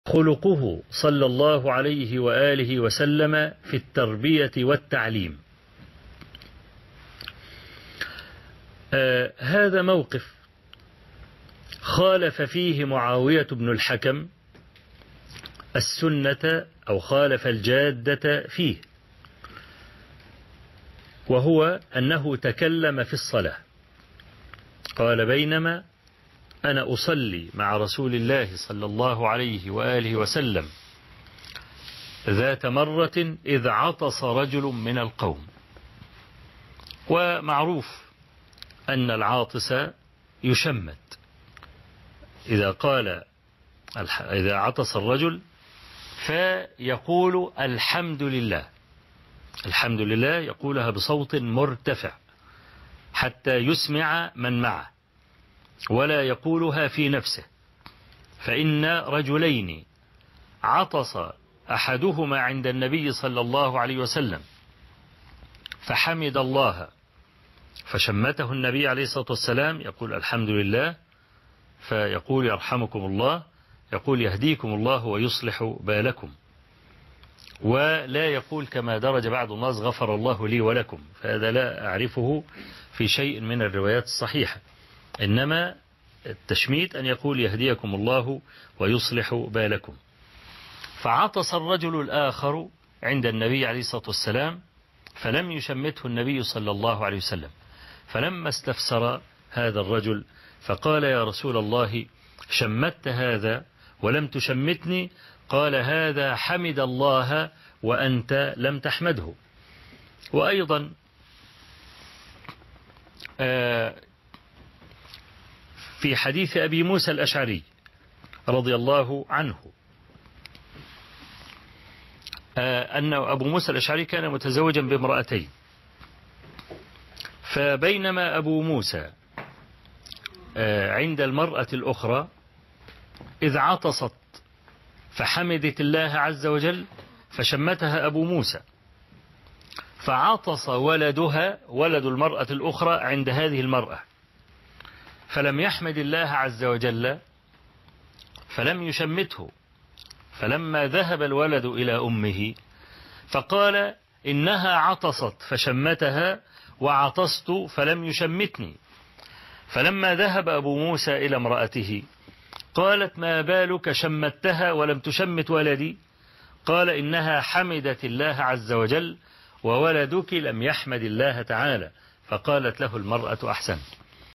خلقه صلى الله عليه وآله وسلم في التربية والتعليم. هذا موقف خالف فيه معاوية بن الحكم السنة أو خالف الجادة فيه، وهو أنه تكلم في الصلاة. قال: بينما أنا أصلي مع رسول الله صلى الله عليه وآله وسلم ذات مرة إذ عطس رجل من القوم. ومعروف أن العاطس يشمت. إذا عطس الرجل فيقول الحمد لله. الحمد لله يقولها بصوت مرتفع حتى يسمع من معه، ولا يقولها في نفسه. فإن رجلين عطس أحدهما عند النبي صلى الله عليه وسلم فحمد الله فشمته النبي عليه الصلاة والسلام يقول الحمد لله، فيقول يرحمكم الله، يقول يهديكم الله ويصلح بالكم، ولا يقول كما درج بعض الناس غفر الله لي ولكم، فهذا لا أعرفه في شيء من الروايات الصحيحة. إنما التشميت أن يقول يهديكم الله ويصلح بالكم. فعطس الرجل الآخر عند النبي عليه الصلاة والسلام فلم يشمته النبي صلى الله عليه وسلم. فلما استفسر هذا الرجل فقال: يا رسول الله، شمت هذا ولم تشمتني. قال: هذا حمد الله وأنت لم تحمده. وأيضا في حديث أبي موسى الأشعري رضي الله عنه أن أبو موسى الأشعري كان متزوجا بامرأتين، فبينما أبو موسى عند المرأة الأخرى إذ عطست فحمدت الله عز وجل فشمتها أبو موسى، فعطس ولدها ولد المرأة الأخرى عند هذه المرأة فلم يحمد الله عز وجل فلم يشمته. فلما ذهب الولد إلى أمه فقال: إنها عطست فشمتها وعطست فلم يشمتني. فلما ذهب أبو موسى إلى امرأته قالت: ما بالك شمتها ولم تشمت ولدي؟ قال: إنها حمدت الله عز وجل وولدك لم يحمد الله تعالى. فقالت له المرأة: أحسنت.